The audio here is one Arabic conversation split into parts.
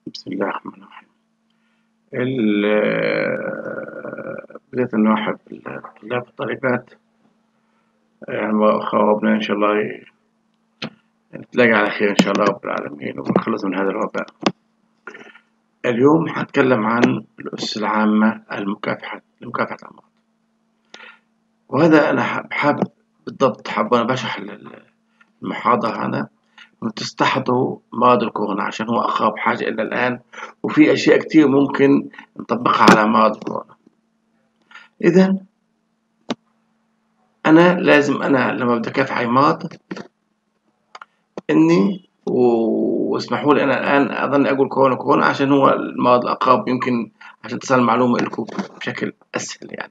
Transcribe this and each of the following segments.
بسم الله الرحمن الرحيم. بداية نرحب بالطلاب والطالبات، وخوابنا إن شاء الله نتلاقى على خير إن شاء الله رب العالمين ونخلص من هذا الوباء. اليوم هتكلم عن الأسس العامة لمكافحة الأمراض، وهذا أنا حابب بالضبط أنا بشرح المحاضرة هنا تستحضروا مرض الكورونا عشان هو أخف حاجة إلى الآن، وفي أشياء كتير ممكن نطبقها على مرض الكورونا. إذا أنا لازم لما بدي أكافح أي مرض إني واسمحوا لي أنا الآن أظن أقول كورونا عشان هو المرض الأقرب، يمكن عشان تصل المعلومة لكم بشكل أسهل. يعني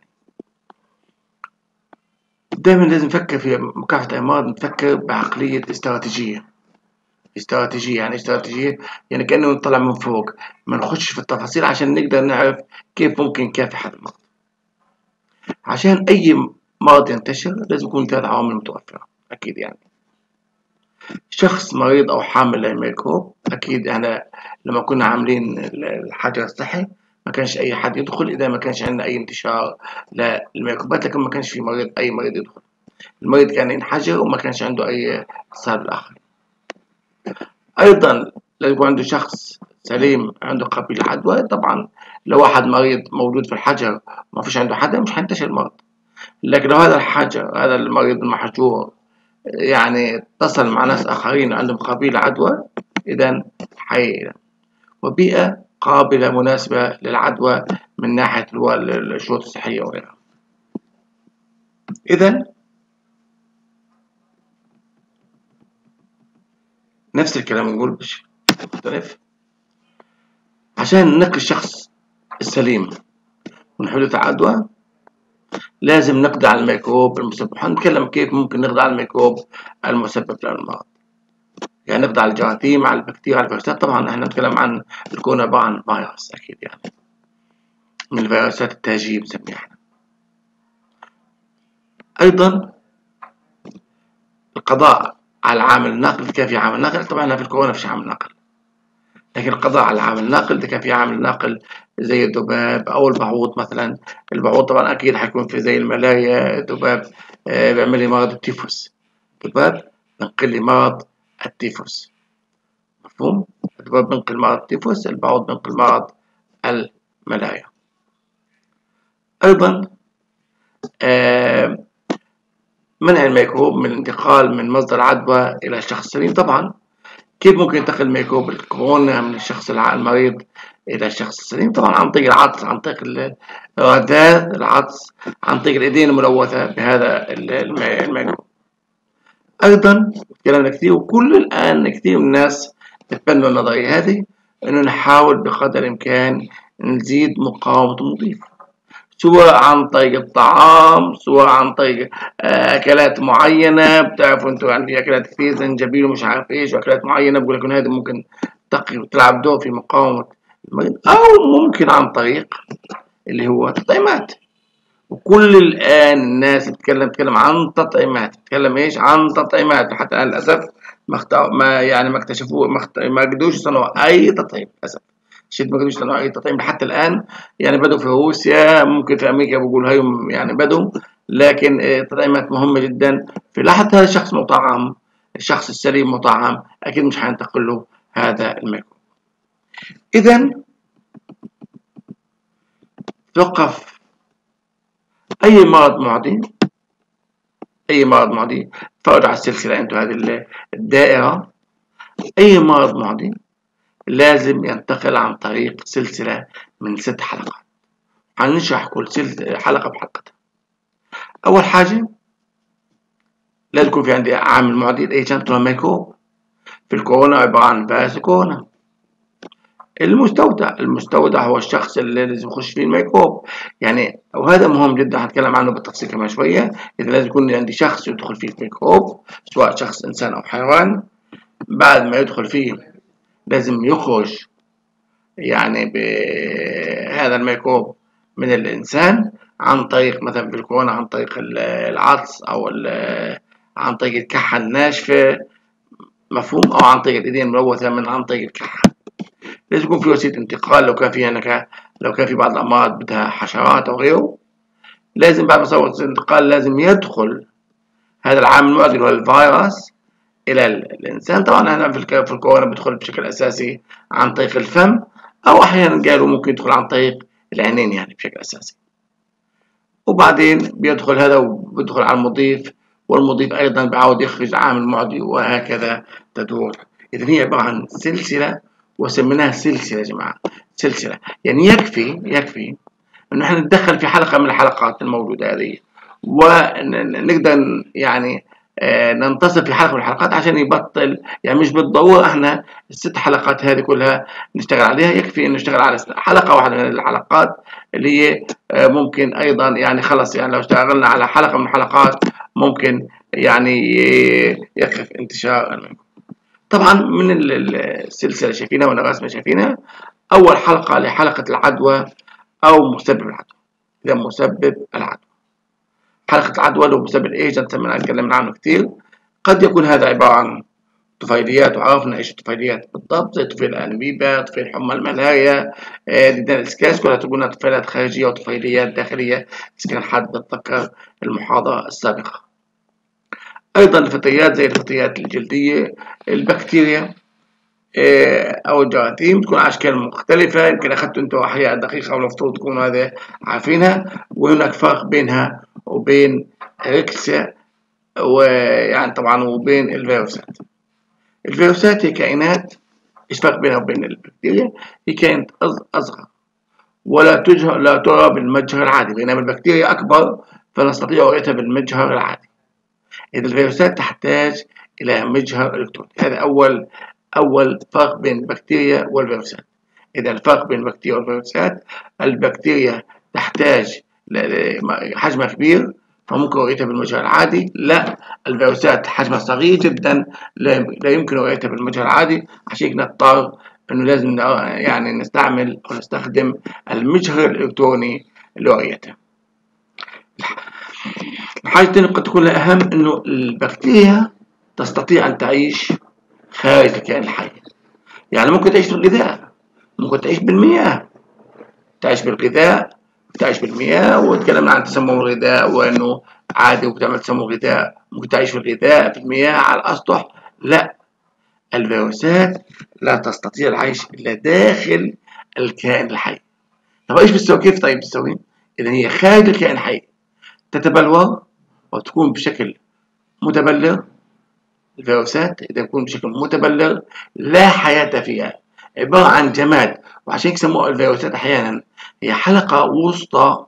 دايما لازم نفكر في مكافحة أي مرض، نفكر بعقلية استراتيجية. يعني استراتيجية يعني كأنه نطلع من فوق، ما نخش في التفاصيل عشان نقدر نعرف كيف ممكن نكافح هذا المرض. عشان أي مرض ينتشر لازم يكون 3 عوامل متوفرة أكيد. يعني شخص مريض أو حامل للميكروب، أكيد إحنا لما كنا عاملين الحجر الصحي ما كانش أي حد يدخل إذا ما كانش عندنا أي انتشار للميكروبات، لكن ما كانش في أي مريض يدخل. المريض كان ينحجر وما كانش عنده أي اتصال بالآخرين. أيضا لازم يكون عنده شخص سليم عنده قابلية للعدوى. طبعا لو واحد مريض موجود في الحجر وما فيش عنده حدا مش هينتشر المرض، لكن لو هذا المريض المحجور يعني اتصل مع ناس آخرين عندهم قابلية عدوى، إذا وبيئة قابلة مناسبة للعدوى من ناحية الشروط الصحية وغيرها. إذا نفس الكلام نقول بشكل مختلف. عشان نقي الشخص السليم من حدوث عدوى لازم نقضي على الميكروب المسبب. هنتكلم كيف ممكن نقضي على الميكروب المسبب للمرض، يعني نقضي على الجراثيم، على البكتيريا، على الفيروسات. طبعا احنا نتكلم عن الكورونا عبارة عن فيروس أكيد، يعني من الفيروسات التاجية بنسميها احنا. أيضا القضاء على عامل النقل. كيف في عامل نقل؟ طبعا في الكورونا فيش عامل نقل، لكن القضاء على عامل النقل ده كان في عامل نقل زي الذباب أو البعوض مثلا. البعوض طبعا أكيد حيكون في زي الملايا. الذباب بيعمل لي مرض التيفوس. الذباب بنقل لي مرض التيفوس، مفهوم؟ الذباب بنقل مرض التيفوس، البعوض بنقل مرض الملايا. أيضا منع الميكروب من الانتقال من مصدر عدوى إلى الشخص السليم. طبعا كيف ممكن ينتقل ميكروب الكورونا من الشخص المريض إلى الشخص السليم؟ طبعا عن طريق العطس، عن طريق الرذاذ، العطس، عن طريق الإيدين الملوثة بهذا الميكروب. أيضا كلامنا كثير، وكل الآن كثير من الناس تتبنى النظرية هذه، إنه نحاول بقدر الإمكان نزيد مقاومة المضيف، سواء عن طريق الطعام، سواء عن طريق أكلات معينة. بتعرفوا أنتوا يعني في أكلات كتير زنجبيل ومش عارف إيش، وأكلات معينة بقول لكم هذه ممكن تلعب دور في مقاومة المريض، أو ممكن عن طريق اللي هو تطعيمات. وكل الآن الناس تتكلم عن تطعيمات، تتكلم إيش عن تطعيمات. حتى الآن للأسف ما اكتشفوه، ما قدروش يصنعوا أي تطعيم للأسف. شد ما قدروش يصنعوا أي تطعيم حتى الآن. يعني بدوا في روسيا، ممكن في أمريكا بقول هيهم يعني بدوا، لكن التطعيمات مهمة جدا. في لحظة هذا الشخص مطعم، الشخص السليم مطعم، أكيد مش هينتقل له هذا الميكروب. إذا توقف أي مرض معدي، تفرجوا على السلسلة انتوا هذه الدائرة. أي مرض معدي لازم ينتقل عن طريق سلسلة من 6 حلقات. هنشرح كل حلقة بحلقتها. أول حاجة لازم يكون في عندي عامل معدي ايجنت ميكروب. في الكورونا عبارة عن فيروس كورونا. المستودع هو الشخص اللي لازم يخش فيه الميكروب يعني، وهذا مهم جدا هنتكلم عنه بالتفصيل كمان شوية. إذا لازم يكون عندي شخص يدخل فيه الميكروب، سواء شخص إنسان أو حيوان. بعد ما يدخل فيه لازم يخرج يعني بهذا الميكروب من الإنسان عن طريق مثلا في الكورونا عن طريق العطس، أو عن طريق الكحة الناشفة، مفهوم، أو عن طريق الإيدين الملوثة عن طريق الكحة. لازم يكون في وسيلة انتقال لو كان في بعض الأمراض بدها حشرات أو غيره، لازم بعد ما صار وسيلة الانتقال لازم يدخل هذا العامل المعدي اللي هو الفيروس إلى الإنسان. طبعا احنا في الكورونا بيدخل بشكل أساسي عن طريق الفم، أو أحيانا قالوا ممكن يدخل عن طريق العينين يعني بشكل أساسي. وبعدين بيدخل هذا وبيدخل على المضيف، والمضيف أيضا بيعاود يخرج عامل معدي، وهكذا تدور. إذا هي عبارة عن سلسلة، وسميناها سلسلة يا جماعة، سلسلة. يعني يكفي إنه إحنا نتدخل في حلقة من الحلقات الموجودة هذه، ونقدر يعني ننتصر في حلقة من الحلقات عشان يبطل، يعني مش بالضرورة احنا الست حلقات هذه كلها نشتغل عليها، يكفي انه نشتغل على حلقة واحدة من الحلقات اللي هي ممكن ايضا يعني خلص، يعني لو اشتغلنا على حلقة من الحلقات ممكن يعني يقف انتشار. طبعا من السلسلة شايفينها وانا رسمة شايفينها، اول حلقة لحلقة العدوى او مسبب العدوى. اذا مسبب العدوى، حلقة العدوى لو مسبب الايجنت اتكلمنا عنه كتير. قد يكون هذا عبارة عن طفيليات، وعرفنا ايش الطفيليات بالضبط، زي طفيل الانبيبا، طفيل حمى الملاريا، ديدان الاسكاس، كلها تكون طفيلات خارجية وطفيليات داخلية، إذا كان حد بتذكر المحاضرة السابقة. أيضا الفطريات زي الفطريات الجلدية، البكتيريا أو الجراثيم تكون على أشكال مختلفة، يمكن أخذتوا أنتم أحياء دقيقة والمفروض تكونوا هذا عارفينها. وهناك فرق بينها وبين ريكسيا، ويعني طبعا وبين الفيروسات. الفيروسات هي كائنات، ايش الفرق بينها وبين البكتيريا؟ هي كائنات أصغر لا ترى بالمجهر العادي، بينما البكتيريا أكبر فنستطيع رؤيتها بالمجهر العادي. إذا الفيروسات تحتاج إلى مجهر إلكتروني. هذا أول فرق بين البكتيريا والفيروسات. إذا الفرق بين البكتيريا والفيروسات، البكتيريا تحتاج حجمها كبير فممكن رؤيتها بالمجهر العادي، لا الفيروسات حجمها صغير جدا لا يمكن رؤيتها بالمجهر العادي، عشان نضطر انه لازم يعني نستعمل او نستخدم المجهر الالكتروني لرؤيتها. الحاجة الثانية قد تكون الأهم انه البكتيريا تستطيع ان تعيش خارج الكائن الحي، يعني ممكن تعيش في الغذاء، ممكن تعيش بالمياه، تعيش بالغذاء، تعيش بالمياه. وتكلمنا عن تسمم الغذاء وانه عادي وبتعمل تسمم الغذاء، ممكن تعيش في الغذاء في المياه على الاسطح. لا، الفيروسات لا تستطيع العيش الا داخل الكائن الحي. طب ايش بتسوي؟ كيف طيب بتسوي؟ اذا هي خارج الكائن الحي تتبلور وتكون بشكل متبلر. الفيروسات اذا تكون بشكل متبلر لا حياة فيها، عبارة عن جماد، وعشان يسموها الفيروسات احيانا هي حلقة وسطى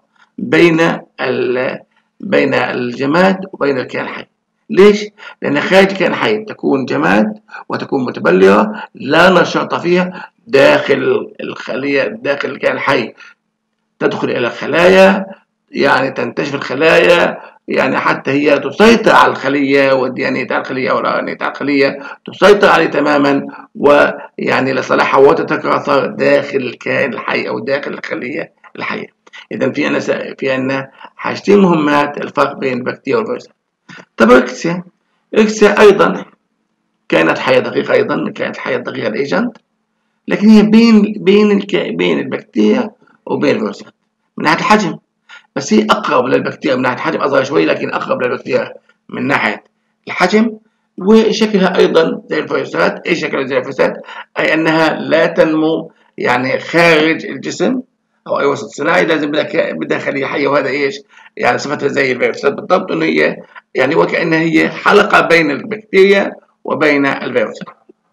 بين الجماد وبين الكائن الحي. ليش؟ لأن خارج الكائن الحي تكون جماد وتكون متبلرة لا نشاط فيها، داخل الخلية داخل الكائن الحي تدخل إلى الخلايا، يعني تنتشر الخلايا، يعني حتى هي تسيطر على الخلية والدي ان اي تاع الخلية او الار ان اي تاع الخلية، تسيطر عليه تماما، ويعني لصالحها وتتكاثر داخل الكائن الحي او داخل الخلية الحية. اذا في عندنا حاجتين مهمات، الفرق بين البكتيريا والفيروسات. طب الريكسيا ايضا كائنات حية دقيقة، ايضا كائنات حية دقيقة الايجنت، لكن هي بين البكتيريا وبين الفيروسات من ناحية الحجم، بس هي أقرب للبكتيريا من ناحية الحجم، أصغر شوي لكن أقرب للبكتيريا من ناحية الحجم. وشكلها أيضا زي الفيروسات. إيش شكلها زي الفيروسات؟ أي أنها لا تنمو يعني خارج الجسم أو أي وسط صناعي، لازم بدها خلية حية. وهذا إيش؟ يعني صفتها زي الفيروسات بالضبط، إنه هي يعني وكأنها هي حلقة بين البكتيريا وبين الفيروسات.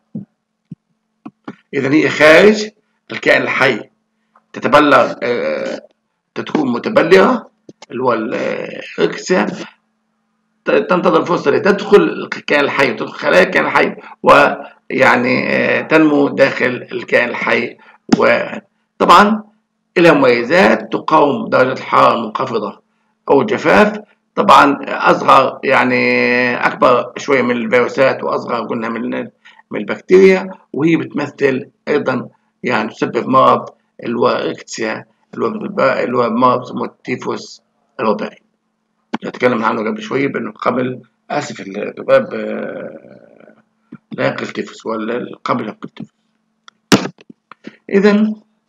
إذا هي خارج الكائن الحي تتبلغ، تكون متبلغة اللي هو الريكسيا، تنتظر الفرصة لتدخل الكائن الحي وتدخل خلايا الكائن الحي، ويعني تنمو داخل الكائن الحي. وطبعا لها مميزات، تقاوم درجة الحرارة المنخفضة أو الجفاف. طبعا أصغر يعني أكبر شوية من الفيروسات، وأصغر قلنا من البكتيريا، وهي بتمثل أيضا يعني تسبب مرض اللي هو ريكسيا، اللي هو مرض اسمه التيفوس الوبائي، تكلمنا عنه قبل شوية بأنه قبل آسف الذباب لا ينقل تيفوس، ولا قبل ينقل تيفوس. إذا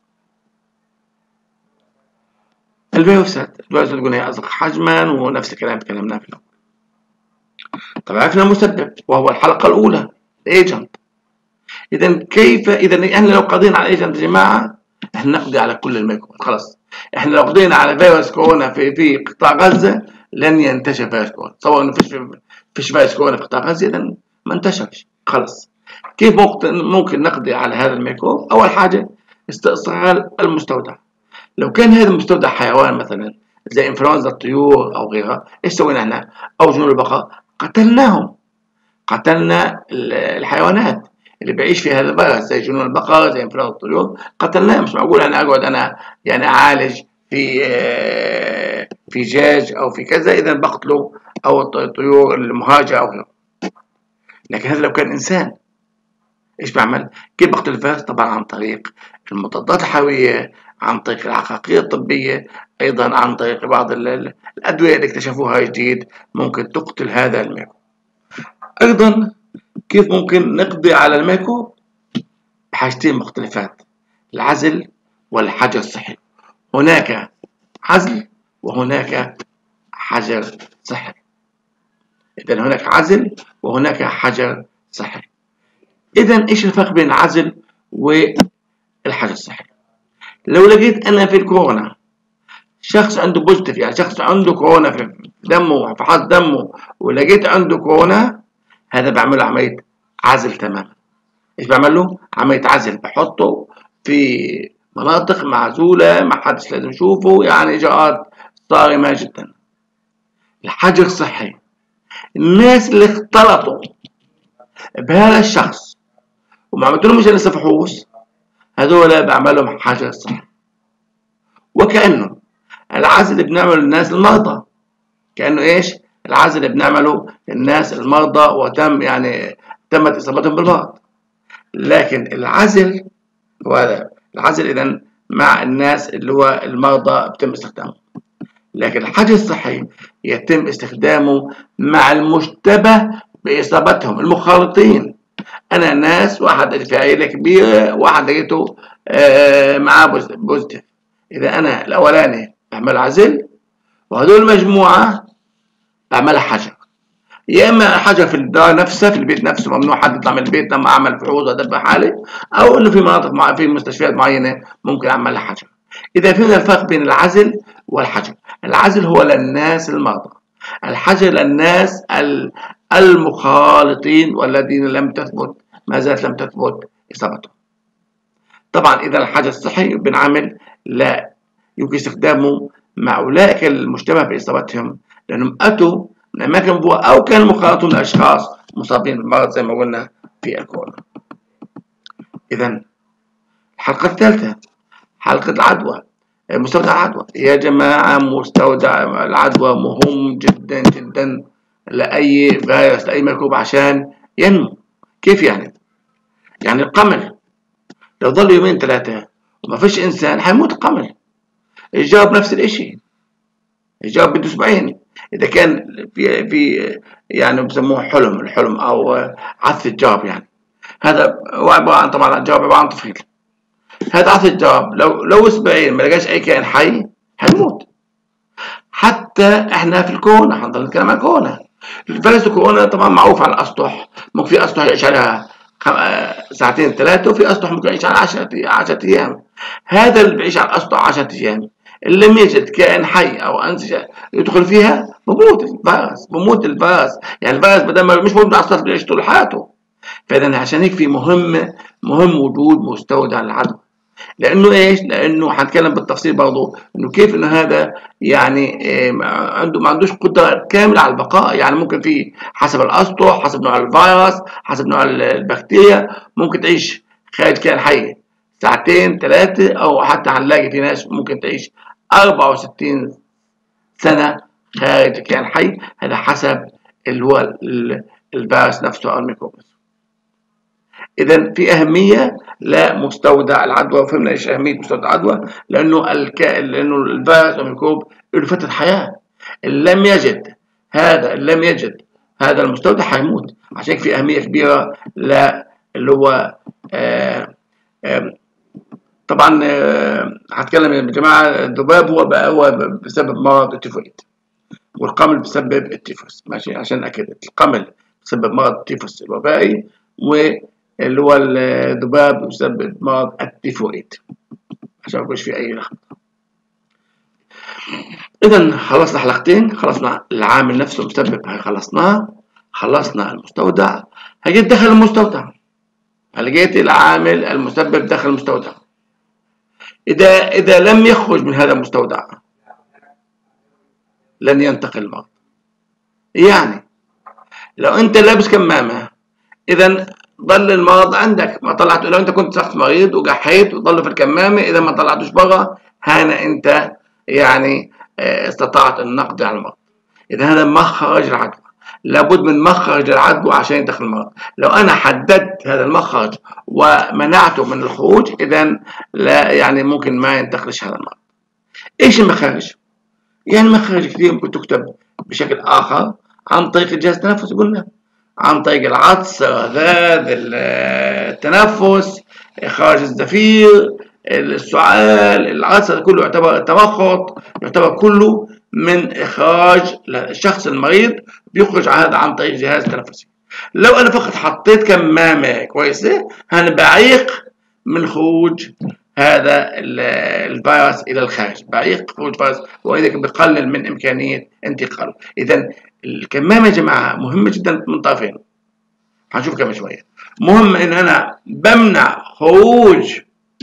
الفيروسات قلنا هي أصغر حجما، ونفس الكلام تكلمناه في الأول. طب عرفنا المسبب وهو الحلقة الأولى الايجنت. إذا احنا لو قضينا على الايجنت يا جماعة احنا نقضي على كل الميكروبات خلاص. احنا لو قضينا على فيروس كورونا في قطاع غزة لن ينتشر فيروس كورونا، سواء انه فيش فيروس كورونا في قطاع غزة اذا ما انتشرش خلاص. كيف ممكن نقضي على هذا الميكروب؟ أول حاجة استئصال المستودع. لو كان هذا المستودع حيوان مثلا زي انفلونزا الطيور أو غيرها، إيش سوينا احنا؟ أو جنون البقر، قتلناهم. قتلنا الحيوانات اللي بيعيش في هذا الفيروس زي جنون البقر زي انفلونزا الطيور، قتلناهم. مش معقول أنا أقعد أنا يعني أعالج في دجاج أو في كذا إذا بقتله، أو الطيور المهاجرة أو غيره. لكن هذا لو كان إنسان ايش بعمل؟ كيف بقتل الفيروس؟ طبعا عن طريق المضادات الحيويه، عن طريق العقاقير الطبيه، ايضا عن طريق بعض الادويه اللي اكتشفوها جديد ممكن تقتل هذا الميكروب. ايضا كيف ممكن نقضي على الميكروب؟ بحاجتين مختلفات: العزل والحجر الصحي. هناك عزل وهناك حجر صحي. اذا هناك عزل وهناك حجر صحي. إذا إيش الفرق بين العزل والحجر الصحي؟ لو لقيت أنا في الكورونا شخص عنده بوزيتيف، يعني شخص عنده كورونا في دمه، فحص دمه ولقيت عنده كورونا، هذا بعمل له عملية عزل تماما. إيش بعمل له؟ عملية عزل، بحطه في مناطق معزولة ما حدش لازم يشوفه، يعني إجراءات صارمة جدا. الحجر الصحي، الناس اللي اختلطوا بهذا الشخص وما عملت لهم لسه فحوص، هذول بعمل لهم حجر صحي. وكأنه العزل اللي بنعمله للناس المرضى، كأنه إيش؟ العزل اللي بنعمله للناس المرضى وتم يعني تمت إصابتهم بالمرض. لكن العزل هو العزل إذا مع الناس اللي هو المرضى بتم استخدامه. لكن الحجر الصحي يتم استخدامه مع المشتبه بإصابتهم، المخالطين. أنا ناس واحد في عيلة كبيرة، واحد لقيته معاه بوزيتيف، إذا أنا الأولاني بعمل عزل وهدول المجموعة بعملها حجر. يا إما حجر في الدار نفسها في البيت نفسه، ممنوع حد يطلع من البيت لما أعمل فحوص وأدبر حالي، أو إنه في مناطق في مستشفيات معينة ممكن أعملها حجر. إذا فهمنا الفرق بين العزل والحجر. العزل هو للناس المرضى، الحجر للناس المخالطين والذين ما زالت لم تثبت إصابتهم. طبعا إذا الحجر الصحي بنعمل لا يمكن استخدامه مع أولئك المشتبه بإصابتهم لأنهم أتوا من أماكن مبوءة أو كانوا مخالطون لأشخاص مصابين بالمرض زي ما قلنا في الكورونا. إذا الحلقة الثالثة حلقة العدوى، مستودع العدوى. يا جماعة مستودع العدوى مهم جدا جدا لأي فيروس لأي ميكروب عشان ينمو. كيف يعني؟ يعني القمل لو ظل يومين ثلاثة وما فيش إنسان حيموت القمل. الجرب نفس الإشي، الجرب بده أسبوعين. إذا كان في يعني بسموه الحلم أو عث الجرب، يعني هذا هو عبارة عن طبعا الجرب عبارة عن طفيل. هذا عث الجرب لو أسبوعين ما لقاش أي كائن حي حيموت. حتى إحنا في الكورونا حنضل نتكلم عن كورونا. فيروس الكورونا طبعا معروف على الأسطح، ممكن في أسطح يعيش عليها ساعتين ثلاثة، وفي أسطح ممكن يعيش على 10 أيام. هذا اللي بيعيش على الأسطح 10 أيام اللي لم يجد كائن حي أو أنسجة يدخل فيها بموت الفيروس. يعني الفيروس بدل مش موجود على السطح بيعيش طول حياته. فإذا عشان هيك في مهم وجود مستودع العدوى. لأنه إيش؟ لأنه حنتكلم بالتفصيل برضه إنه كيف إنه هذا يعني ما عندوش قدرة كاملة على البقاء. يعني ممكن في حسب الأسطح، حسب نوع الفيروس، حسب نوع البكتيريا، ممكن تعيش خارج كائن حي ساعتين ثلاثة، أو حتى هنلاقي في ناس ممكن تعيش 64 سنة خارج كائن حي. هذا حسب اللي هو الفيروس نفسه أو الميكروب. إذا في أهمية لمستودع العدوى، وفهمنا إيش أهمية مستودع العدوى، لأنه الفيروس أو الميكروب له فترة حياة. اللي لم يجد هذا المستودع حيموت. عشان في أهمية كبيرة اللي هو طبعا هتكلم يا جماعة. الذباب هو بسبب مرض التيفويد، والقمل بسبب التيفوس، ماشي، عشان أكد القمل بسبب مرض التيفوس الوبائي، واللي هو الذباب بسبب مرض التيفويد، عشان ما يكونش في أي لخبطة. إذا خلصنا حلقتين، خلصنا العامل نفسه المسبب، هاي خلصناه. خلصنا المستودع، هجيت داخل المستودع، لقيت العامل المسبب داخل المستودع. إذا لم يخرج من هذا المستودع لن ينتقل المرض. يعني لو أنت لابس كمامة، إذا ضل المرض عندك، ما طلعته. لو أنت كنت شخص مريض وقحيت وضل في الكمامة، إذا ما طلعتوش برا، هنا أنت يعني استطعت أن نقضي على المرض. إذا هذا مخرج العدوى، لابد من مخرج العدوى عشان يدخل المرض. لو أنا حددت هذا المخرج ومنعته من الخروج، إذا لا يعني ممكن ما ينتقلش هذا المرض. إيش المخارج؟ يعني مخارج كثير ممكن تكتب بشكل آخر عن طريق الجهاز التنفسي، قلنا عن طريق العطس، الرذاذ، التنفس، إخراج الزفير، السعال، العطس، كله يعتبر التمخط، يعتبر كله من إخراج الشخص المريض، بيخرج هذا عن طريق الجهاز التنفسي. لو أنا فقط حطيت كمامة كويسة، هنبعيق من خروج هذا الفيروس إلى الخارج، بعيق خروج فيروس، وإذا بقلل من إمكانية انتقاله. إذا الكمامة يا جماعة مهمة جدا من طرفين، هنشوف كمان شوية. مهم إن أنا بمنع خروج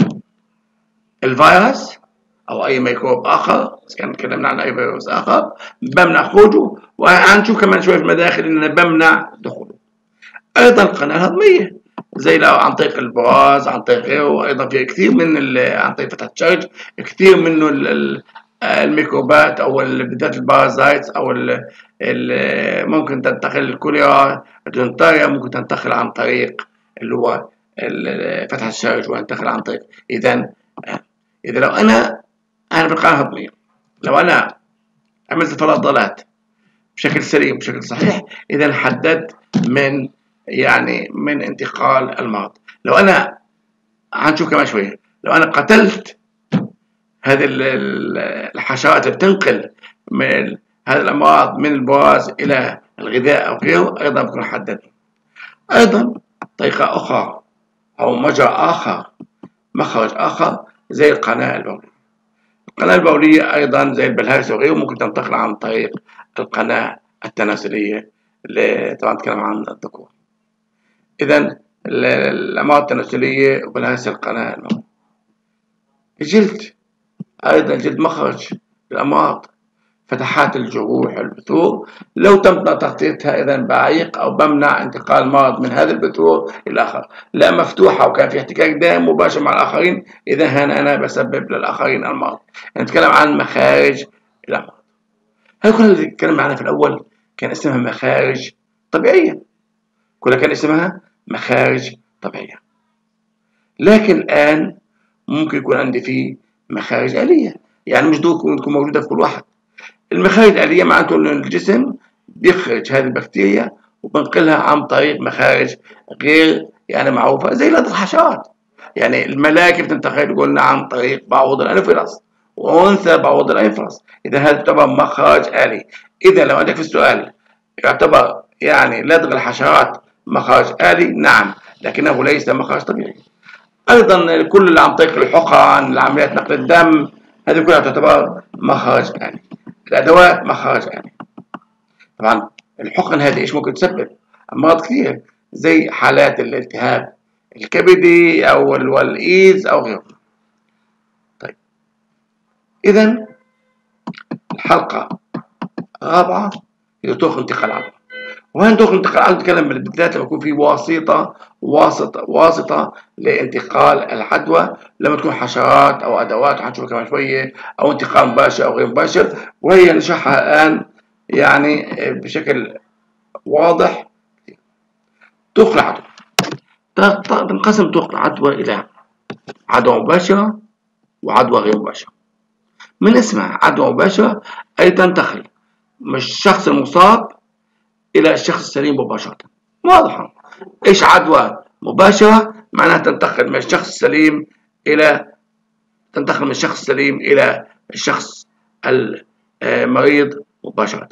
الفيروس أو أي ميكروب آخر، إذا كان تكلمنا عن أي فيروس آخر بمنع خروجه، وهنشوف كمان شوية في المداخل إن أنا بمنع دخوله. أيضا القناة الهضمية، زي لو عن طريق البراز، عن طريق غيره، أيضا في كثير من عن طريق فتحة الشرج، كثير منه الميكروبات أو بالذات البارازايتس أو ممكن تنتقل الكوليرا، الدينتاريا ممكن تنتقل عن طريق اللي هو فتحة الشرج، وينتقل عن طريق. إذا لو أنا بالقناة الهضمية، لو أنا عملت فضلات بشكل سليم بشكل صحيح، إذا حددت من انتقال المرض. لو أنا هنشوف كمان شوية، لو أنا قتلت هذه الحشرات اللي بتنقل من هذه الأمراض من البراز إلى الغذاء أو غيره، أيضا بكون حددنا. أيضا طريقة أخرى أو مجرى آخر، مخرج آخر، زي القناة البولية. القناة البولية أيضا زي البلهارسيا وغيره ممكن تنتقل عن طريق القناة التناسلية، اللي طبعا نتكلم عن الذكور. إذا الأمراض التناسلية وبلهارسيا القناة البولية. الجلد أيضا، الجلد مخرج الأمراض، فتحات الجروح، البثور، لو تم تغطيتها إذا بعيق أو بمنع انتقال المرض من هذا البثور إلى آخر. لا مفتوحة وكان في احتكاك دائم مباشر مع الآخرين، إذا هنا أنا بسبب للآخرين المرض. نتكلم عن مخارج الأمراض. هاي كل اللي اتكلمنا عنها في الأول كان اسمها مخارج طبيعية، كلها كان اسمها مخارج طبيعية. لكن الآن ممكن يكون عندي فيه مخارج آلية، يعني مش دول تكون موجودة في كل واحد. المخارج الآلية معناته إن الجسم بيخرج هذه البكتيريا وبنقلها عن طريق مخارج غير معروفة، زي الحشرات. يعني الملاكي بتنتقل قلنا عن طريق بعوض الأنفلس، وأنثى بعوض الأنفلس. إذا هذا يعتبر مخرج آلي. إذا لو عندك في السؤال يعتبر لدغ الحشرات مخرج آلي، نعم، لكنه ليس مخرج طبيعي. أيضا كل اللي عن طريق الحقن، العمليات نقل الدم، هذه كلها تعتبر مخرج آلي. الأدوات مخرج آلي. طبعا الحقن هذه إيش ممكن تسبب؟ أمراض كثير، زي حالات الالتهاب الكبدي أو الإيدز أو غيره. طيب، إذا الحلقة الرابعة هي طرق انتقال العدوى. وين طرق انتقال العدوى؟ نتكلم بالذات لما يكون في واسطة لانتقال العدوى، لما تكون حشرات أو أدوات، هنشوف كمان شوية، أو انتقال مباشر أو غير مباشر، وهي نشرحها الآن بشكل واضح. طرق العدوى تنقسم طرق العدوى إلى عدوى مباشرة وعدوى غير مباشرة. من اسمها عدوى مباشرة أي تنتقل من الشخص المصاب إلى الشخص السليم مباشرة. واضحة. إيش عدوى مباشرة؟ معناها تنتقل من الشخص السليم إلى تنتقل من الشخص السليم إلى الشخص المريض مباشرة.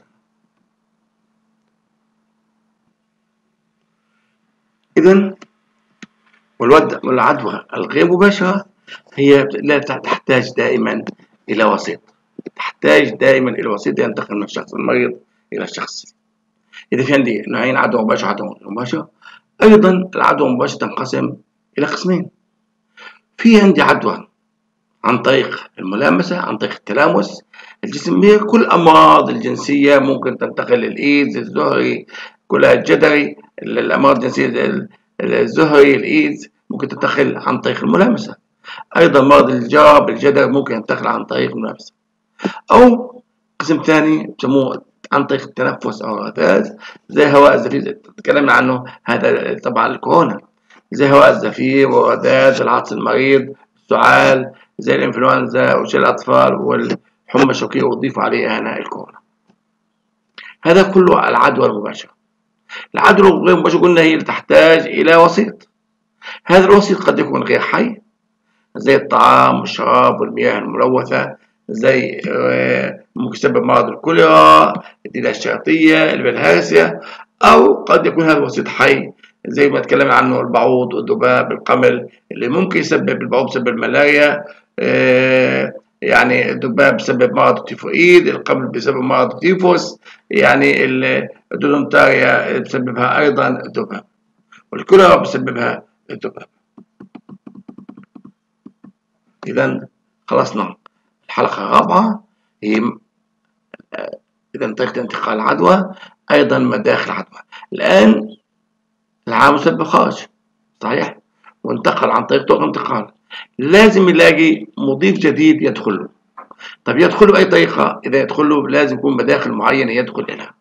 إذن والعدوى الغير مباشرة هي لا تحتاج دائما إلى وسيط، تحتاج دائما إلى وسيط ينتقل من الشخص المريض إلى الشخص السليم. إذا في عندي نوعين، عدوى مباشرة وعدوى غير مباشرة. أيضا العدوى المباشرة تنقسم إلى قسمين. في عندي عدوى عن طريق الملامسة، عن طريق التلامس الجسم. كل الأمراض الجنسية ممكن تنتقل للإيدز، الزهري، كلها الجدري، الأمراض الجنسية الزهري، الإيدز ممكن تنتقل عن طريق الملامسة. أيضا مرض الجرب الجدري ممكن ينتقل عن طريق الملامسة. أو قسم ثاني بسموه عن طريق التنفس أو الرذاذ، زي هواء الزفير تكلمنا عنه، هذا طبعا الكورونا، زي هواء الزفير والرذاذ، العطس المريض، السعال، زي الإنفلونزا وشلل الأطفال والحمى الشوكية، وضيف عليه هنا الكورونا. هذا كله العدوى المباشرة. العدوى الغير مباشرة قلنا هي تحتاج إلى وسيط. هذا الوسيط قد يكون غير حي، زي الطعام والشراب والمياه الملوثة، زي ممكن يسبب مرض الكوليرا، الديدان الشرطية، البلهارسيا. أو قد يكون هذا الوسيط حي، زي ما تكلمنا عنه البعوض والذباب، القمل اللي ممكن يسبب، البعوض يسبب الملاريا، يعني الذباب بسبب مرض التيفوئيد، القمل بسبب مرض التيفوس، يعني الدودونتاريا بسببها أيضا الذباب، والكوليرا بسببها الذباب. إذا خلصنا الحلقة الرابعة، هي إذا طريقة انتقال العدوى، أيضا مداخل العدوى. الآن العام مسبب خارج صحيح، وانتقل عن طريق طرق انتقال، لازم يلاقي مضيف جديد يدخل له. طب يدخل له بأي طريقة؟ إذا يدخل له لازم يكون مداخل معينة يدخل إليها،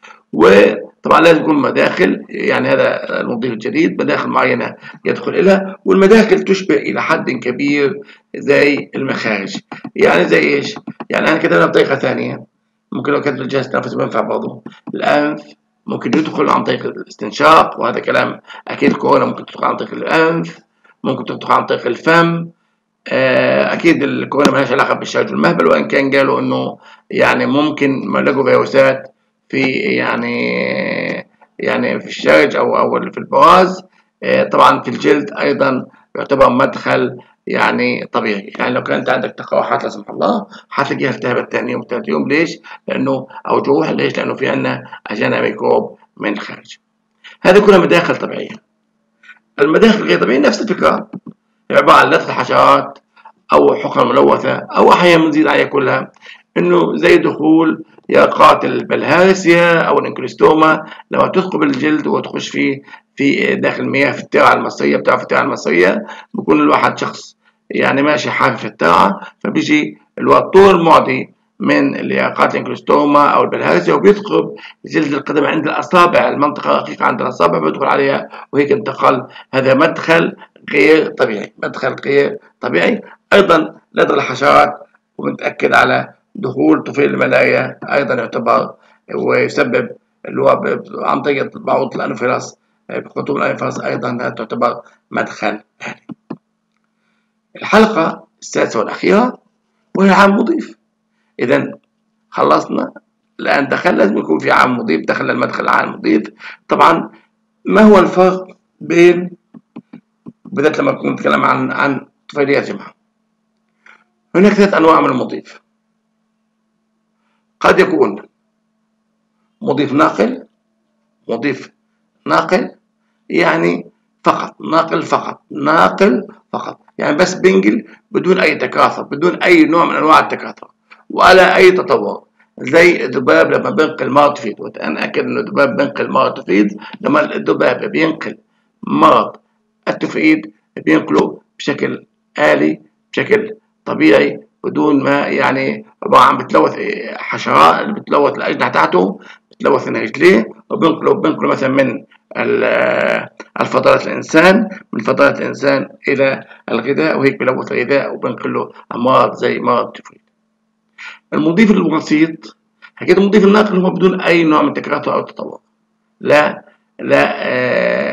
وطبعا لازم يكون مداخل، يعني هذا المضيف الجديد مداخل معينة يدخل إليها، والمداخل تشبه إلى حد كبير زي المخارج. يعني زي إيش؟ يعني أنا كتبنا بطريقة ثانية، ممكن لو كتبت الجهاز التنفسي بينفع برضه. الأنف ممكن يدخل عن طريق الاستنشاق، وهذا كلام أكيد. الكورونا ممكن تدخل عن طريق الأنف، ممكن تدخل عن طريق الفم. أكيد الكورونا مالهاش علاقة بالشرج والمهبل، وإن كان قالوا إنه يعني ممكن لقوا فيروسات في يعني في الشرج أو في البراز. طبعا في الجلد أيضا يعتبر مدخل يعني طبيعي. يعني لو كانت عندك تقرحات لا سمح الله هتلاقيها التهبت ثاني يوم ثالث يوم. ليش؟ لأنه أو جروح. ليش؟ لأنه في عندنا أجانا ميكروب من الخارج. هذه كلها مداخل طبيعية. المداخل غير طبيعية نفس الفكرة، عبارة عن لدغة حشرات أو حقن ملوثة، أو أحيانا بنزيد عليها كلها إنه زي دخول يرقات البلهارسيا أو الانكلوستوما لما تثقب الجلد وتخش في داخل المياه في الترعة المصرية. بتعرف الترعة المصرية بيكون الواحد شخص يعني ماشي حافي في الترعة، فبيجي الطول المعدي من اليرقات الانكلوستوما أو البلهارسيا وبيثقب جلد القدم عند الأصابع، المنطقة الرقيقة عند الأصابع بيدخل عليها وهيك انتقل. هذا مدخل غير طبيعي، مدخل غير طبيعي. أيضا لدغ الحشرات، وبنتأكد على دخول طفيل الملاria أيضا يعتبر ويسبب اللي هو عن طريق بعوض الأنوفيلاس، بخطوط الأنوفيلاس أيضا تعتبر مدخل ثاني. الحلقة السادسة والأخيرة وهي عام مضيف. إذا خلصنا الآن دخل، لازم يكون في عام مضيف، دخل المدخل العام مضيف. طبعا ما هو الفرق بين، بدأت لما كنت نتكلم عن طفيلية جماعة، هناك 3 أنواع من المضيف. قد يكون مضيف ناقل، مضيف ناقل يعني فقط ناقل، فقط ناقل فقط، يعني بس بينقل بدون أي تكاثر، بدون أي نوع من أنواع التكاثر ولا أي تطور. زي الذباب لما بينقل مرض تفيد، وأنا أكد إنه الذباب بينقل مرض تفيد. لما الذباب بينقل مرض التفيد بينقله بشكل آلي، بشكل طبيعي، بدون ما يعني طبعا بتلوث حشرات، بتلوث الأجنحة تاعته، بتلوث رجليه، وبينقله مثلا من الفضلات الإنسان، من فضلات الإنسان إلى الغذاء، وهيك بيلوث الغذاء وبينقله أمراض زي مرض التيفويد. المضيف البسيط حكيت المضيف الناقل هو بدون أي نوع من التكاثر أو التطور، لا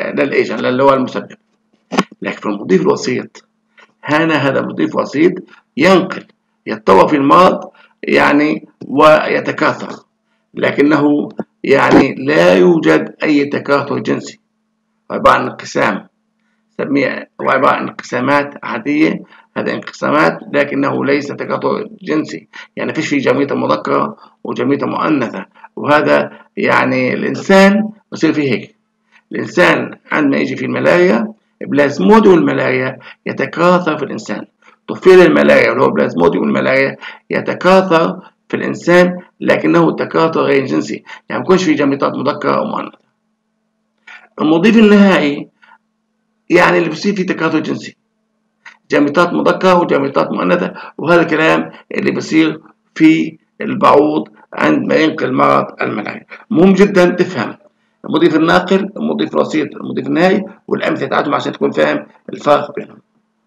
الإيجن، لا اللي هو المسبب. لكن في المضيف الوسيط هذا مضيف وسيط ينقل يتطور في المرض يعني ويتكاثر، لكنه يعني لا يوجد أي تكاثر جنسي، عبارة عن انقسام، نسميه هو عبارة عن انقسامات عادية. هذه انقسامات لكنه ليس تكاثر جنسي، يعني فيش في جميتة مذكرة وجميتة مؤنثة، وهذا يعني الإنسان بصير فيه هيك. الإنسان عندما يجي في الملاريا، بلازموديوم الملاريا يتكاثر في الإنسان، طفيل الملاريا اللي هو بلازموديوم الملاريا يتكاثر في الإنسان، لكنه تكاثر غير جنسي، يعني ما يكونش في جميتات مذكرة أو مؤنثة. المضيف النهائي يعني اللي بصير فيه تكاثر جنسي، جميتات مذكرة وجميتات مؤنثة، وهذا الكلام اللي بصير في البعوض عندما ينقل مرض الملاريا. مهم جدا تفهم المضيف الناقل، المضيف الوسيط، المضيف النهائي، والأمثلة بتاعتهم عشان تكون فاهم الفرق بينهم.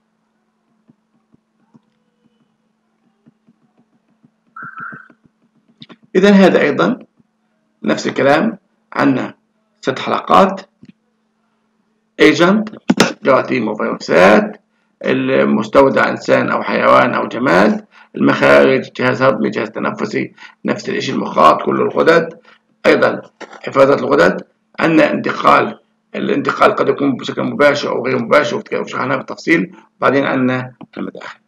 إذا هذا أيضا نفس الكلام، عندنا 6 حلقات: ايجنت جراثيم وفيروسات، المستودع إنسان أو حيوان أو جماد، المخارج جهاز هضمي جهاز تنفسي، نفس الشيء المخاط كله الغدد، أيضا إفرازات الغدد. عندنا الانتقال قد يكون بشكل مباشر أو غير مباشر وشرحناه بالتفصيل. بعدين عندنا المداخل.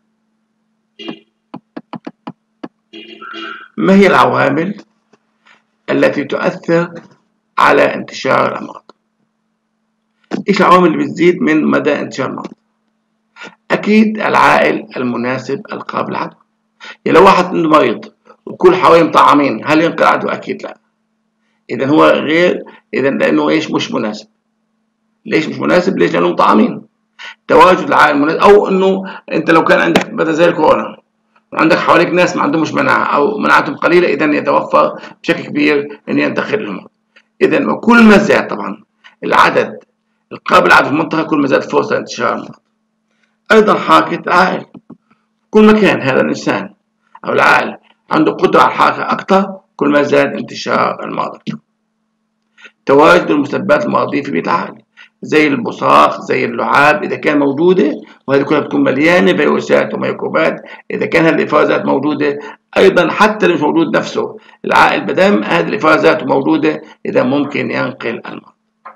ما هي العوامل التي تؤثر على انتشار الأمراض؟ إيش العوامل اللي بتزيد من مدى انتشار المرض؟ أكيد العائل المناسب القابل للعدوى. يعني لو واحد عنده مريض وكل حواليه مطعمين، هل ينقل عدوى؟ أكيد لا. إذا هو غير، إذا لأنه إيش مش مناسب. ليش مش مناسب؟ ليش؟ لأنه مطعمين. تواجد العائل المناسب، أو إنه أنت لو كان عندك مثلا زي الكورونا وعندك حواليك ناس ما عندهمش مناعة أو مناعتهم قليلة، إذا يتوفر بشكل كبير إن ينتقل لهم. إذا كل ما زاد طبعا العدد القابل للعدوى في المنطقة، كل ما زاد فرصة انتشار المرض. أيضا حركة العائل، كل ما كان هذا الإنسان أو العائل عنده قدرة على الحركة أكثر، كل ما زاد انتشار المرض أكثر. تواجد المسببات المرضية في بيئة العائل زي البصاق، زي اللعاب إذا كان موجودة، وهذه كلها بتكون مليانة فيروسات وميكروبات. إذا كان هذه الإفرازات موجودة، أيضا حتى اللي مش موجود نفسه العائل بدم هذه الإفرازات موجودة، إذا ممكن ينقل المرض.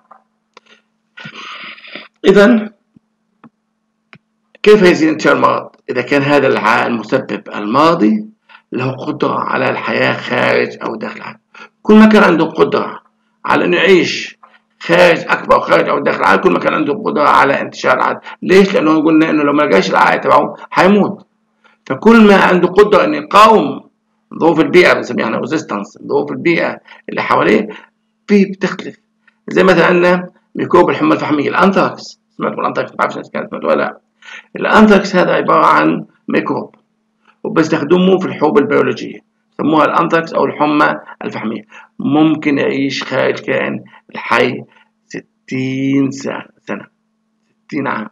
إذا كيف يزيد انتشار المرض؟ إذا كان هذا العائل المسبب الماضي له قدرة على الحياة خارج أو داخل العائل. كل ما كان عنده قدرة على إنه يعيش خارج أكبر خارج أو داخل العائل، كل ما كان عنده قدرة على انتشار العائل. ليش؟ لأنه قلنا إنه لو ما لقاش العائل تبعه حيموت. فكل ما عنده قدرة إنه يقاوم ظروف البيئة، بنسميها احنا ريزيستنس، ظروف البيئة اللي حواليه بتختلف. زي مثلا عندنا ميكروب الحمى الفحمية، الأنثراكس. سمعتوا الأنثراكس؟ ما بعرفش كانت سمعتوا ولا لا. الأنثراكس هذا عبارة عن ميكروب وبيستخدموه في الحروب البيولوجية، يسموها الأنثراكس أو الحمى الفحمية. ممكن يعيش خارج كائن الحي 60 سنة، 60 عام،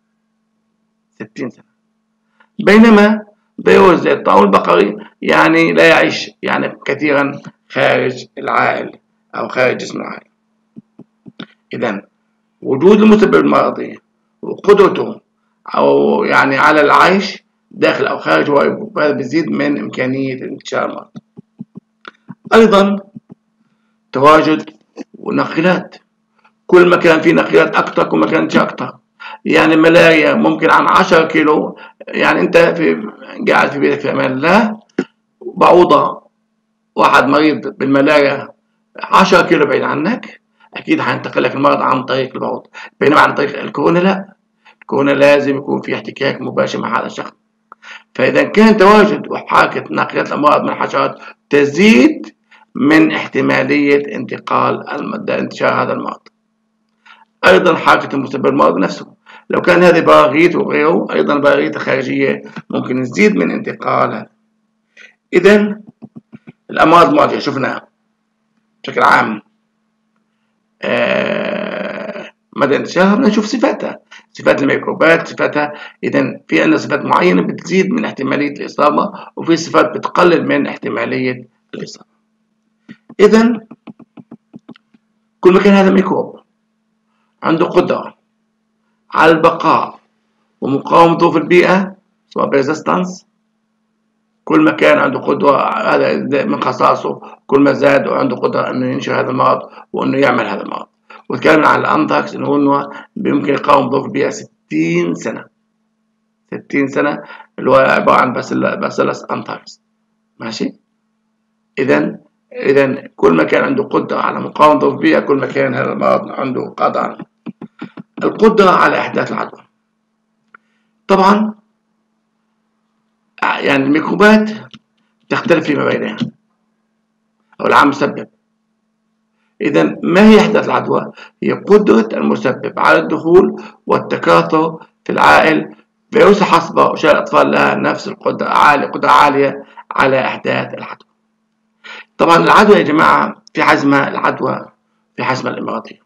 60 سنة. بينما فيروس زي الطاعون البقري يعني لا يعيش يعني كثيرا خارج العائل أو خارج جسم العائل. إذا وجود المسبب المرضي وقدرته أو يعني على العيش داخل أو خارج، وهذا بيزيد من إمكانية انتشار المرض. أيضا تواجد ونقلات، كل ما كان في نقلات أكثر كل ما كان انتشار أكثر. يعني الملاريا ممكن عن 10 كيلو، يعني أنت قاعد في بيتك في أمان الله، بعوضة واحد مريض بالملاريا 10 كيلو بعيد عنك، أكيد حينتقل لك المرض عن طريق البعوض. بينما عن طريق الكورونا لا، الكورونا لازم يكون في احتكاك مباشر مع هذا الشخص. فإذا كان تواجد وحركة نقلات الأمراض من الحشرات تزيد من احتمالية انتشار هذا المرض. أيضا حركة المسبب المرض نفسه، لو كان هذه براغيث وغيره، أيضا البراغيث الخارجية ممكن تزيد من انتقالها. إذا الأمراض المعدية شفناها بشكل عام مدى انتشارها، بدنا نشوف صفاتها، صفات الميكروبات، صفاتها. إذا في عندنا صفات معينة بتزيد من احتمالية الإصابة، وفي صفات بتقلل من احتمالية الإصابة. إذا كل ما كان هذا الميكروب عنده قدرة على البقاء ومقاومة ظروف البيئة، اسمها بيرزيستانس. كل ما كان عنده قدرة، هذا من خصائصه، كل ما زاد وعنده قدرة انه ينشر هذا المرض وانه يعمل هذا المرض. وتكلمنا عن الانثراكس انه بيمكن يقاوم بظروف البيئة 60 سنة. 60 سنة اللي هو عبارة عن باسيلس انثراكس. ماشي؟ إذا كل ما كان عنده قدرة على مقاومة ظروف البيئة كل ما كان هذا المرض عنده قدرة. القدرة على إحداث العدوى. طبعا يعني الميكروبات تختلف فيما بينها أو العامل المسبب. إذا ما هي إحداث العدوى؟ هي قدرة المسبب على الدخول والتكاثر في العائل. فيروس الحصبة وشلل الأطفال لها نفس القدرة، قدرة عالية على إحداث العدوى. طبعا العدوى يا جماعة في حجمها العدوى في حجمها الإماراتي.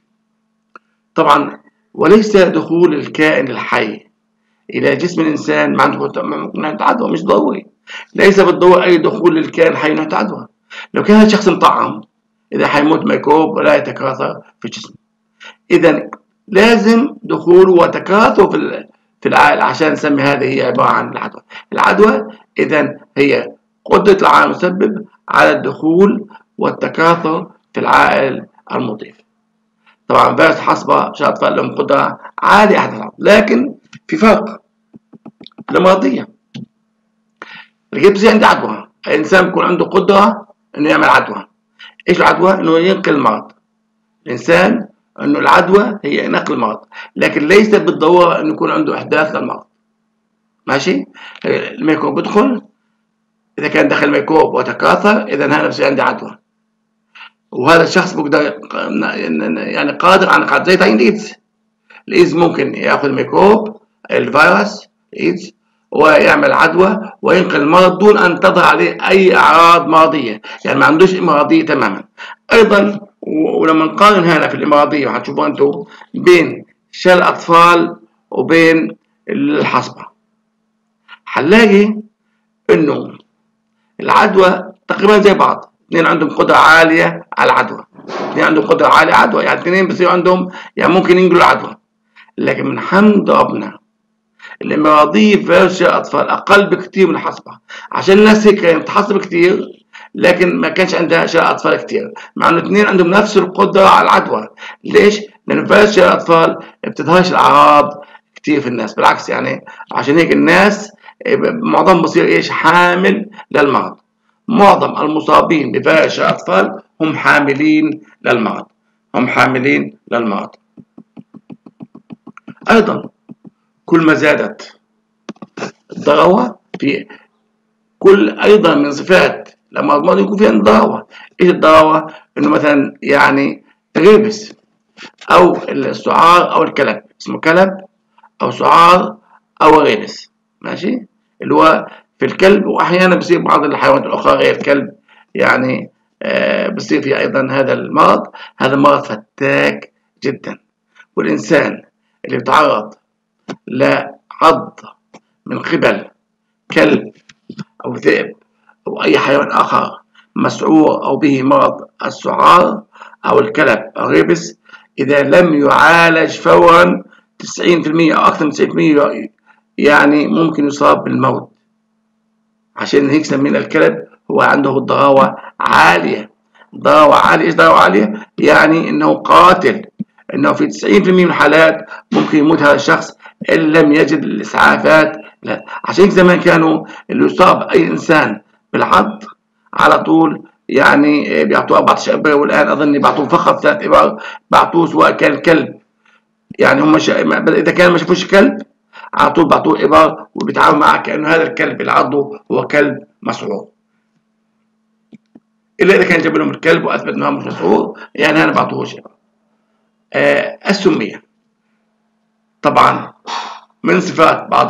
طبعا وليس دخول الكائن الحي إلى جسم الإنسان ممكن عدوى، مش ضروري. ليس بالضرورة أي دخول للكائن الحي نوع عدوى. لو كان هذا الشخص مطعم إذا حيموت ميكروب ولا يتكاثر في الجسم. إذا لازم دخول وتكاثر في العائل عشان نسمي هذه هي عبارة عن العدوى. العدوى إذا هي قدرة العامل المسبب على الدخول والتكاثر في العائل المضيف. طبعا فيروس الحصبة شلل الأطفال لهم قدرة عالية على العدوى، لكن في فرق. الإمراضية اللي بتصير عندي عدوى، الإنسان بيكون عنده قدرة إنه يعمل عدوى. إيش العدوى؟ إنه ينقل المرض. الإنسان إنه العدوى هي نقل المرض، لكن ليس بالضرورة إنه يكون عنده إحداث للمرض. ماشي؟ الميكروب بدخل، إذا كان دخل ميكروب وتكاثر إذا هذا بصير عندي عدوى. وهذا الشخص بيقدر يعني قادر على قادر زي تعيين الإيدز. الإيدز ممكن ياخذ ميكروب الفيروس الإيدز ويعمل عدوى وينقل المرض دون أن تظهر عليه أي أعراض مرضية، يعني ما عندوش إمراضية تماما. أيضا ولما نقارن هنا في الإمراضية وهتشوفوا أنتم بين شلل الأطفال وبين الحصبة، هنلاقي إنه العدوى تقريبا زي بعض. اثنين عندهم قدرة عالية على العدوى، اثنين عندهم قدرة عالية على العدوى، يعني اثنين بصير عندهم يعني ممكن ينقلوا العدوى. لكن من حمد ربنا الإمراضية في فيروس شلل الأطفال أقل بكتير من الحصبة، عشان الناس هيك كانت تحصب كتير لكن ما كانش عندها شلل أطفال كتير، مع إنه اثنين عندهم نفس القدرة على العدوى. ليش؟ لأن فيروس شلل الأطفال ما بتظهرش الأعراض كتير في الناس، بالعكس يعني عشان هيك الناس معظمهم بصير إيش؟ حامل للمرض. معظم المصابين بفيروس شلل الأطفال هم حاملين للمرض، هم حاملين للمرض. أيضا كل ما زادت الضراوة في كل أيضا من صفات الأمراض يكون فيها الضراوة. إيش الضراوة؟ إنه مثلا يعني الريبس أو السعار أو الكلب، اسمه كلب أو سعار أو ريبس. ماشي؟ اللي هو في الكلب، وأحيانا بصير بعض الحيوانات الأخرى غير الكلب يعني بصير فيه أيضا هذا المرض. هذا مرض فتاك جدا، والإنسان اللي بيتعرض لعض من قبل كلب أو ذئب أو أي حيوان آخر مسعور أو به مرض السعار أو الكلب أو الريبس، إذا لم يعالج فورا 90% أو أكثر من 90% يعني ممكن يصاب بالموت. عشان هيك سمينا الكلب هو عنده الضراوة عالية. ضراوة عالية. إيش ضراوة عالية؟ يعني إنه قاتل، إنه في 90% من الحالات ممكن يموت هذا الشخص إن لم يجد الإسعافات. لا. عشان زمان كانوا اللي يصاب أي إنسان بالعض على طول يعني بيعطوه 14 إبرة، والآن أظن بيعطوه فقط 3 إبر بيعطوه، سواء كان كلب يعني هم إذا كان ما شافوش كلب على طول بيعطوه إبر وبيتعامل معه كأنه هذا الكلب اللي عضه هو كلب مسعور. إلا إذا كان جاب لهم الكلب وأثبت إنه مش مسعور يعني أنا ما بعطوهوش إبر. السمية طبعا من صفات بعض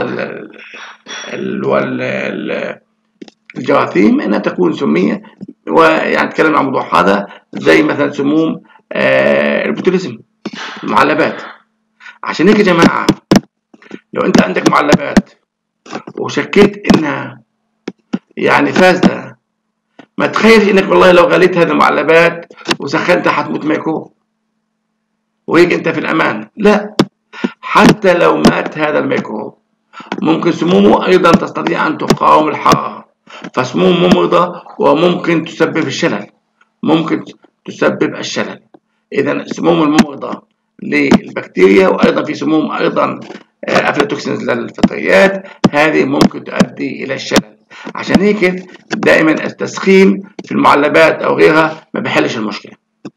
الجراثيم انها تكون سميه، ويعني تكلمنا عن الموضوع هذا زي مثلا سموم البوتوليزم، المعلبات. عشان هيك يا جماعه لو انت عندك معلبات وشكيت انها يعني فاسده، ما تخيلش انك والله لو غليت هذه المعلبات وسخنتها حتموت ميكروب وهيك انت في الامان. لا، حتى لو مات هذا الميكروب ممكن سمومه أيضا تستطيع أن تقاوم الحرارة، فسموم ممرضة وممكن تسبب الشلل، ممكن تسبب الشلل. إذا السموم الممرضة للبكتيريا، وأيضا في سموم أيضا أفلاتوكسينز للفطريات، هذه ممكن تؤدي إلى الشلل. عشان هيك دائما التسخين في المعلبات أو غيرها ما بيحلش المشكلة.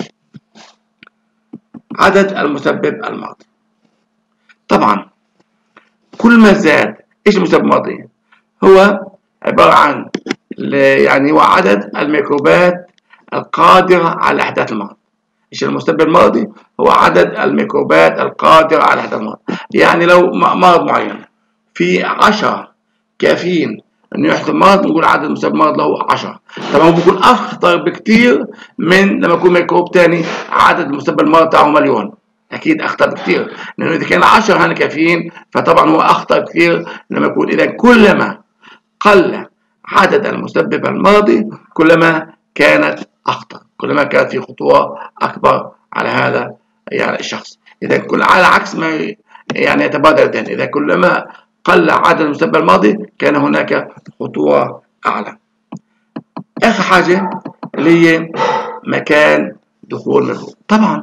عدد المسبب المرضي، طبعا كل ما زاد، ايش المسبب المرضي؟ هو عبارة عن يعني هو عدد الميكروبات القادرة على إحداث المرض. ايش المسبب المرضي؟ هو عدد الميكروبات القادرة على إحداث المرض. يعني لو مرض معين في 10 كافيين انه يحدث مرض، نقول عدد مسبب المرض له 10. طبعا بيكون اخطر بكتير من لما يكون ميكروب تاني عدد مسبب المرض تاعه مليون. اكيد اخطر بكتير، لانه اذا كان 10 هن كافيين فطبعا هو اخطر كتير لما يكون. اذا كلما قل عدد المسبب المرضي كلما كانت اخطر، كلما كانت في خطوره اكبر على هذا يعني الشخص. اذا كل على عكس ما يعني يتبادر الذهن، اذا كلما قل عدد المسبب الماضي كان هناك خطورة أعلى. آخر حاجة اللي هي مكان دخول الميكروب. طبعا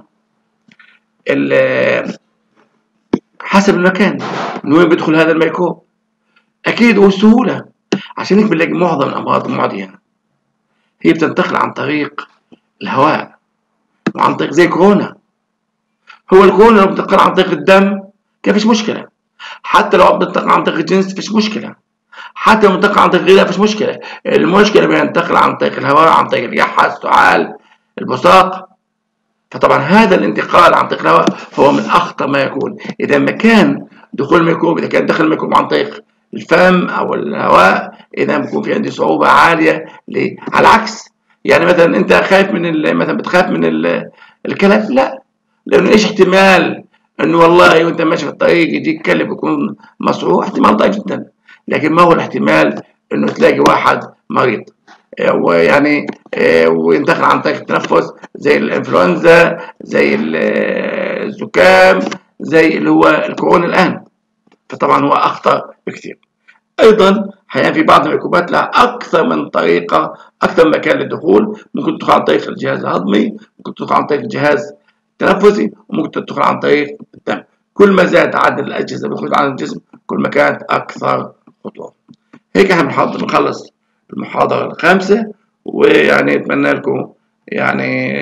حسب المكان من وين بيدخل هذا الميكروب أكيد والسهولة. عشان هيك بنلاقي معظم الأمراض المعدية هي بتنتقل عن طريق الهواء وعن طريق زي كورونا. هو الكورونا لو بتنتقل عن طريق الدم كان فيش مشكلة، حتى لو بتنتقل عن طريق الجنس فيش مشكلة، حتى لو بينتقل عن طريق الغذاء مفيش مشكلة. المشكلة بينتقل عن طريق الهواء، عن طريق اليحة، السعال، البصاق. فطبعا هذا الانتقال عن طريق الهواء هو من أخطر ما يكون. إذا مكان دخول الميكروب، إذا كان دخل الميكروب عن طريق الفم أو الهواء، إذا بيكون في عندي صعوبة عالية. ليه؟ على العكس، يعني مثلا أنت خايف من مثلا بتخاف من الكلب؟ لا، لأنه إيش احتمال إنه والله وأنت ماشي في الطريق يجيك كلب يكون مصروع؟ احتمال ضعيف جدا. لكن ما هو الاحتمال انه تلاقي واحد مريض ويعني وينتقل عن طريق التنفس زي الانفلونزا، زي الزكام، زي اللي هو الكورونا الان؟ فطبعا هو اخطر بكثير. ايضا حاليا في بعض الميكروبات لها اكثر من طريقه، اكثر من مكان للدخول. ممكن تدخل عن طريق الجهاز الهضمي، ممكن تدخل عن طريق الجهاز التنفسي، وممكن تدخل عن طريق الدم. كل ما زاد عدد الاجهزه اللي بتدخل على الجسم كل ما كانت اكثر خطوره. هيك احنا بنخلص المحاضره الخامسه، ويعني اتمنى لكم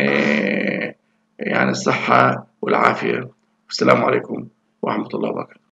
يعني الصحه والعافيه. السلام عليكم ورحمه الله وبركاته.